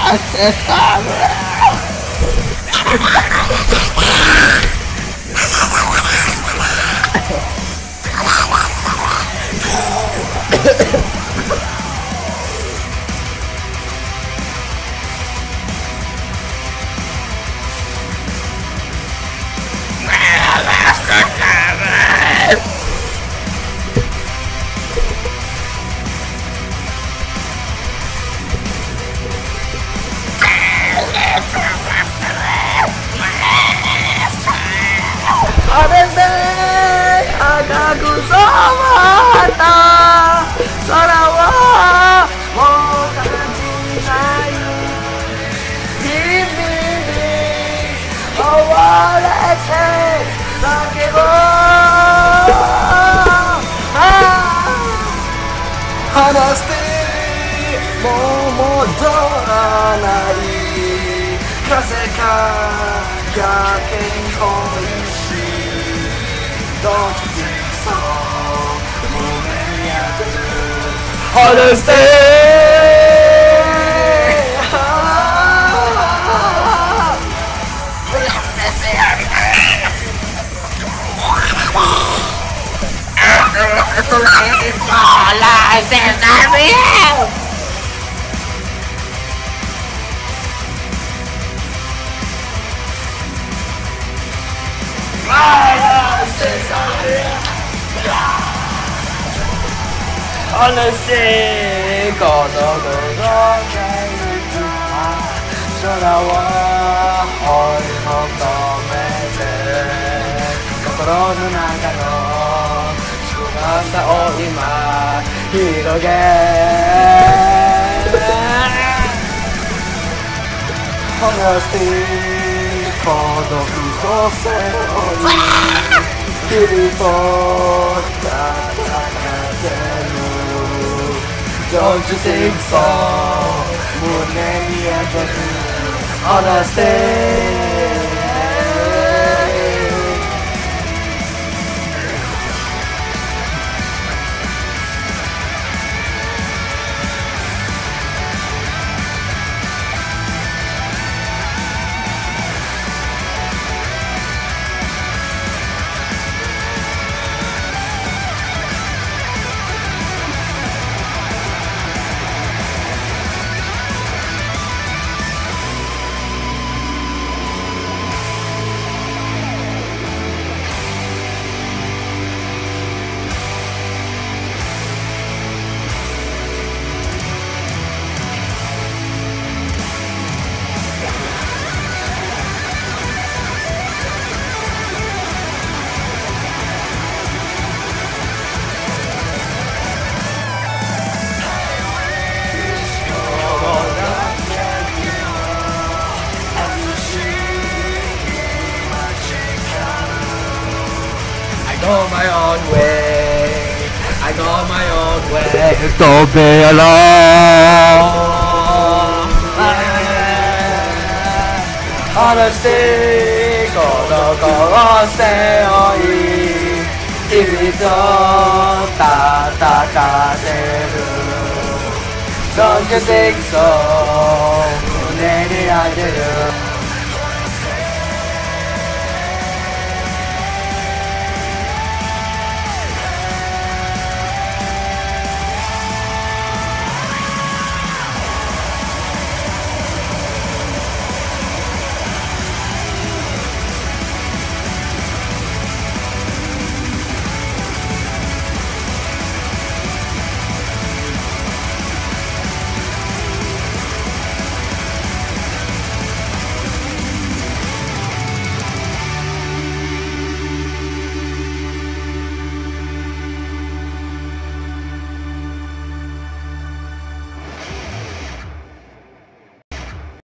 あれで赤く染まった空はもう感じない日々に追われて叫ぼう話してもう戻らない風がやけに恋しいDon't you think so? Moving at the Understand? Honestly, この頃が空を追い求めて心の中の翼を今広げHonestly この嘘背負い日々と戦ってるDon't you think so? 胸に焼ける Honestly I go my own way. I go my own way. Don't be alone. Honestly, この子を背負い日々と戦ってる Don't you think so?